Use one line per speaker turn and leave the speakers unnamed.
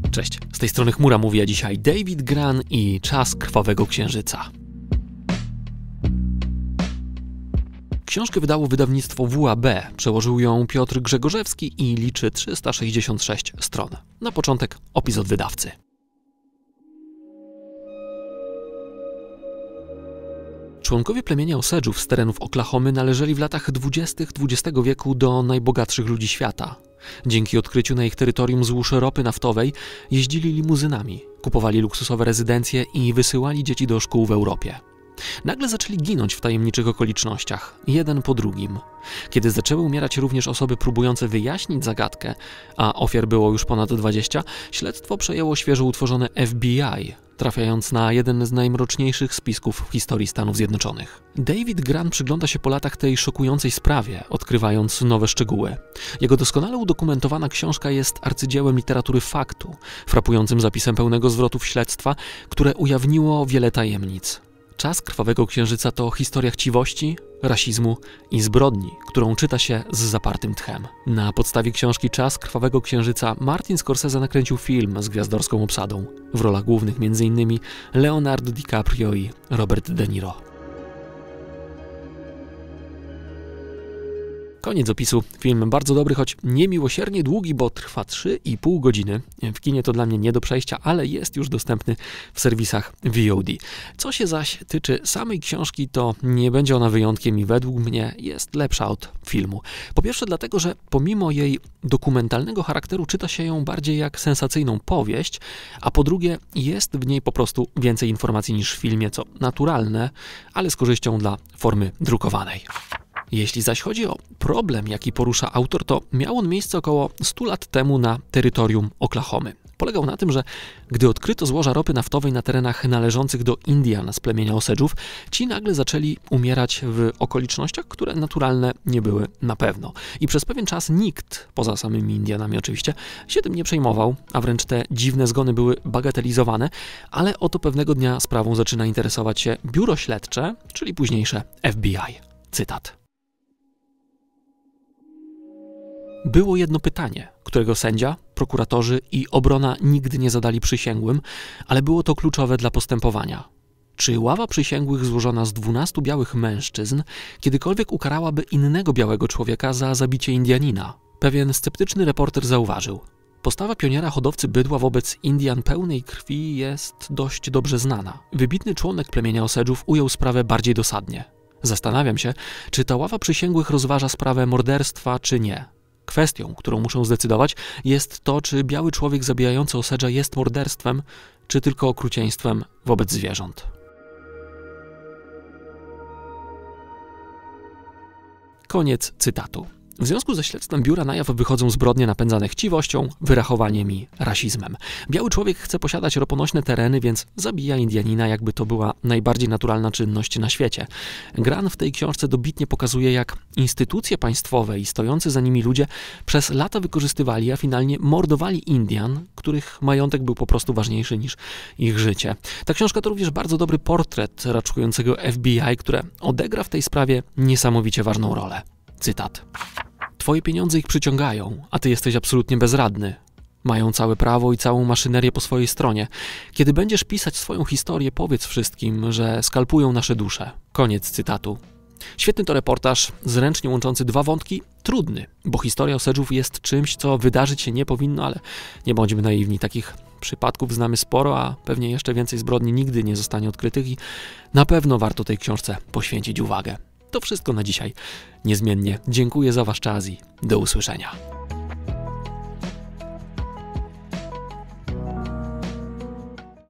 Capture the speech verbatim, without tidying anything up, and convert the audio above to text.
Cześć, z tej strony Chmura mówi, a dzisiaj David Grann i Czas Krwawego Księżyca. Książkę wydało wydawnictwo W A B, przełożył ją Piotr Grzegorzewski i liczy trzysta sześćdziesiąt sześć stron. Na początek opis od wydawcy. Członkowie plemienia Osage'ów z terenów Oklahomy należeli w latach dwudziestych dwudziestego wieku do najbogatszych ludzi świata. Dzięki odkryciu na ich terytorium złóż ropy naftowej jeździli limuzynami, kupowali luksusowe rezydencje i wysyłali dzieci do szkół w Europie. Nagle zaczęli ginąć w tajemniczych okolicznościach, jeden po drugim. Kiedy zaczęły umierać również osoby próbujące wyjaśnić zagadkę, a ofiar było już ponad dwadzieścia, śledztwo przejęło świeżo utworzone F B I, trafiając na jeden z najmroczniejszych spisków w historii Stanów Zjednoczonych. David Grann przygląda się po latach tej szokującej sprawie, odkrywając nowe szczegóły. Jego doskonale udokumentowana książka jest arcydziełem literatury faktu, frapującym zapisem pełnego zwrotów śledztwa, które ujawniło wiele tajemnic. Czas Krwawego Księżyca to historia chciwości, rasizmu i zbrodni, którą czyta się z zapartym tchem. Na podstawie książki Czas Krwawego Księżyca Martin Scorsese nakręcił film z gwiazdorską obsadą. W rolach głównych między innymi Leonardo DiCaprio i Robert De Niro. Koniec opisu. Film bardzo dobry, choć niemiłosiernie długi, bo trwa trzy i pół godziny. W kinie to dla mnie nie do przejścia, ale jest już dostępny w serwisach V O D. Co się zaś tyczy samej książki, to nie będzie ona wyjątkiem i według mnie jest lepsza od filmu. Po pierwsze dlatego, że pomimo jej dokumentalnego charakteru czyta się ją bardziej jak sensacyjną powieść, a po drugie jest w niej po prostu więcej informacji niż w filmie, co naturalne, ale z korzyścią dla formy drukowanej. Jeśli zaś chodzi o problem, jaki porusza autor, to miał on miejsce około stu lat temu na terytorium Oklahomy. Polegał na tym, że gdy odkryto złoża ropy naftowej na terenach należących do Indian z plemienia Osage'ów, ci nagle zaczęli umierać w okolicznościach, które naturalne nie były na pewno. I przez pewien czas nikt, poza samymi Indianami oczywiście, się tym nie przejmował, a wręcz te dziwne zgony były bagatelizowane, ale oto pewnego dnia sprawą zaczyna interesować się biuro śledcze, czyli późniejsze F B I. Cytat. Było jedno pytanie, którego sędzia, prokuratorzy i obrona nigdy nie zadali przysięgłym, ale było to kluczowe dla postępowania. Czy ława przysięgłych złożona z dwunastu białych mężczyzn kiedykolwiek ukarałaby innego białego człowieka za zabicie Indianina? Pewien sceptyczny reporter zauważył. Postawa pioniera hodowcy bydła wobec Indian pełnej krwi jest dość dobrze znana. Wybitny członek plemienia Osage'ów ujął sprawę bardziej dosadnie. Zastanawiam się, czy ta ława przysięgłych rozważa sprawę morderstwa, czy nie. Kwestią, którą muszą zdecydować, jest to, czy biały człowiek zabijający Osage'a jest morderstwem, czy tylko okrucieństwem wobec zwierząt. Koniec cytatu. W związku ze śledztwem biura na jaw wychodzą zbrodnie napędzane chciwością, wyrachowaniem i rasizmem. Biały człowiek chce posiadać roponośne tereny, więc zabija Indianina, jakby to była najbardziej naturalna czynność na świecie. Grann w tej książce dobitnie pokazuje, jak instytucje państwowe i stojący za nimi ludzie przez lata wykorzystywali, a finalnie mordowali Indian, których majątek był po prostu ważniejszy niż ich życie. Ta książka to również bardzo dobry portret raczkującego F B I, które odegra w tej sprawie niesamowicie ważną rolę. Cytat. Twoje pieniądze ich przyciągają, a ty jesteś absolutnie bezradny. Mają całe prawo i całą maszynerię po swojej stronie. Kiedy będziesz pisać swoją historię, powiedz wszystkim, że skalpują nasze dusze. Koniec cytatu. Świetny to reportaż, zręcznie łączący dwa wątki, trudny, bo historia Osage'ów jest czymś, co wydarzyć się nie powinno, ale nie bądźmy naiwni. Takich przypadków znamy sporo, a pewnie jeszcze więcej zbrodni nigdy nie zostanie odkrytych i na pewno warto tej książce poświęcić uwagę. To wszystko na dzisiaj. Niezmiennie dziękuję za wasz czas i do usłyszenia.